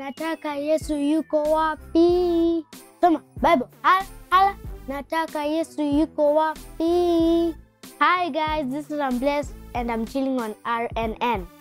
nataka Yesu yuko wapi? Soma Bible. Hala, nataka Yesu yuko wapi? Hi guys, this is I'm Blessed and I'm chilling on RNN.